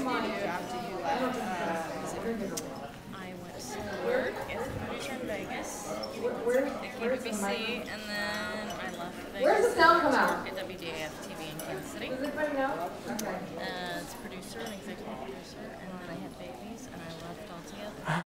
did you do after you left music? I went to work as a producer in Vegas at KBBC, and then I left Vegas. Where's the sound come out? At WDAF TV in Kansas City. Does anybody know? Okay. As producer and executive